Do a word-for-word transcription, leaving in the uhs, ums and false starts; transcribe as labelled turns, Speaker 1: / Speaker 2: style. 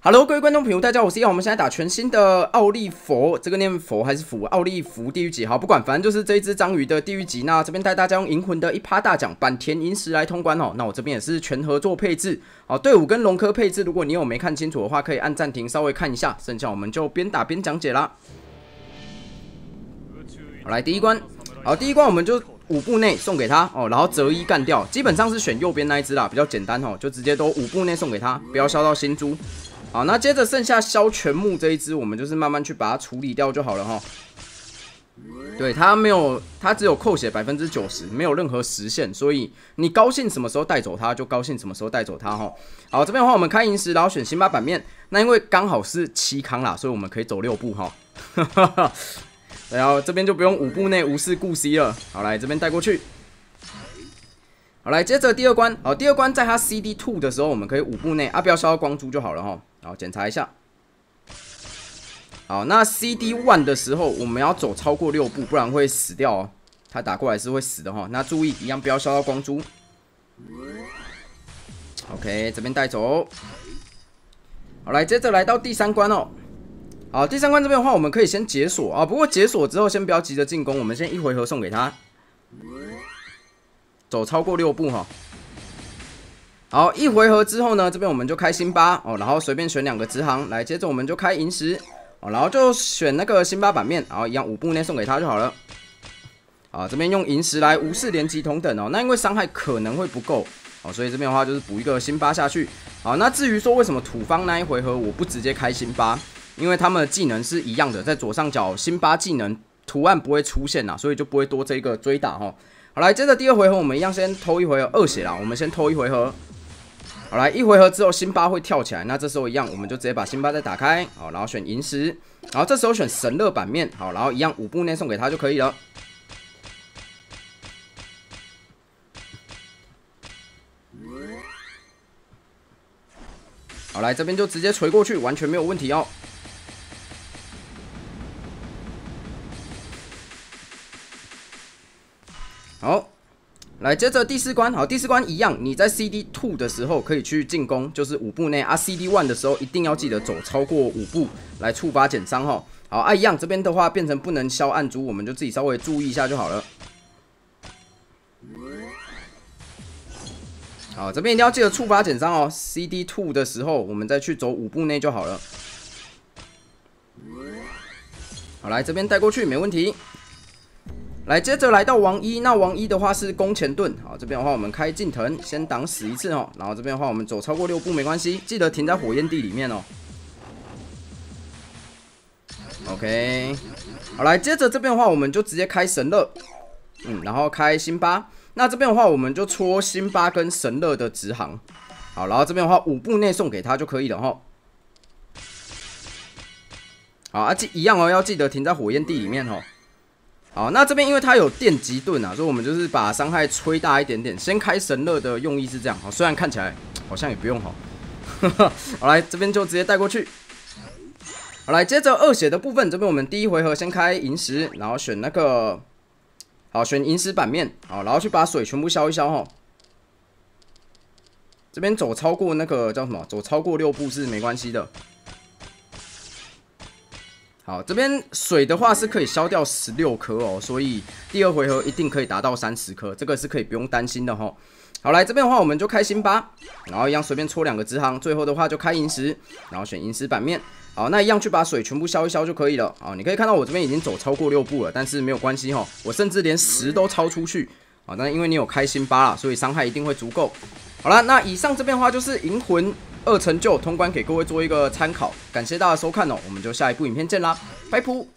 Speaker 1: Hello， 各位观众朋友，大家好，我是耀。我们现在打全新的奥利佛，这个念佛还是福？奥利福地狱级，好，不管，反正就是这一只章鱼的地狱级。那这边带大家用银魂的一趴大奖坂田银石来通关哦。那我这边也是全合作配置，好，队伍跟龙科配置，如果你有没看清楚的话，可以按暂停稍微看一下。剩下我们就边打边讲解啦。好，来第一关，好，第一关我们就五步内送给他哦，然后择一干掉，基本上是选右边那一只啦，比较简单哦，就直接都五步内送给他，不要烧到新珠。好，那接着剩下消全木这一只，我们就是慢慢去把它处理掉就好了哈。对，它没有，它只有扣血百分之九十，没有任何实现，所以你高兴什么时候带走它，就高兴什么时候带走它哈。好，这边的话我们开银石，然后选辛巴版面，那因为刚好是七康啦，所以我们可以走六步哈。然后这边就不用五步内无视顾 C 了。好，来这边带过去。好，来接着第二关，好，第二关在它 C D 二 的时候，我们可以五步内啊，不要烧到光珠就好了哈。好，检查一下。好，那 C D 一 的时候，我们要走超过六步，不然会死掉哦。他打过来是会死的哈。那注意，一样不要烧到光珠。OK， 这边带走。好，来接着来到第三关哦。好，第三关这边的话，我们可以先解锁啊。不过解锁之后，先不要急着进攻，我们先一回合送给他。走超过六步哈。好，一回合之后呢，这边我们就开辛巴哦，然后随便选两个直航来，接着我们就开银石哦，然后就选那个辛巴版面，然后一样五步内送给他就好了。啊，这边用银石来无视连击同等哦，那因为伤害可能会不够哦，所以这边的话就是补一个辛巴下去。好，那至于说为什么土方那一回合我不直接开辛巴，因为他们的技能是一样的，在左上角辛巴技能图案不会出现啦，所以就不会多这个追打哈。好，来接着第二回合我们一样先偷一回合二血啦，我们先偷一回合。好，来一回合之后，辛巴会跳起来，那这时候一样，我们就直接把辛巴再打开，好，然后选银石，然后这时候选神乐版面，好，然后一样五步内送给他就可以了。好，来这边就直接锤过去，完全没有问题哦。好。来，接着第四关，好，第四关一样，你在 C D 二 的时候可以去进攻，就是五步内啊。C D 一 的时候一定要记得走超过五步来触发减伤哈。好啊，一样这边的话变成不能消暗珠，我们就自己稍微注意一下就好了。好，这边一定要记得触发减伤哦。C D 二 的时候我们再去走五步内就好了。好，来这边带过去没问题。来，接着来到王一，那王一的话是攻前盾，好，这边的话我们开近藤，先挡死一次哦，然后这边的话我们走超过六步没关系，记得停在火焰地里面哦。OK， 好，来，接着这边的话我们就直接开神乐，嗯，然后开辛巴，那这边的话我们就戳辛巴跟神乐的直航，好，然后这边的话五步内送给他就可以了哈。好啊，记一样哦，要记得停在火焰地里面哦。好，那这边因为它有电击盾啊，所以我们就是把伤害吹大一点点。先开神乐的用意是这样，好，虽然看起来好像也不用哈。好，来这边就直接带过去。好，来接着二血的部分，这边我们第一回合先开银石，然后选那个，好，选银石版面，好，然后去把水全部消一消哈。这边走超过那个叫什么？走超过六步是没关系的。好，这边水的话是可以消掉十六颗哦，所以第二回合一定可以达到三十颗，这个是可以不用担心的哈。好，来这边的话我们就开辛巴，然后一样随便戳两个直航，最后的话就开银石，然后选银石版面。好，那一样去把水全部消一消就可以了。好，你可以看到我这边已经走超过六步了，但是没有关系哈，我甚至连十都超出去。好，但因为你有开辛巴啦，所以伤害一定会足够。好了，那以上这边的话就是银魂二成就通关，给各位做一个参考。感谢大家收看哦，我们就下一部影片见啦，拜拜。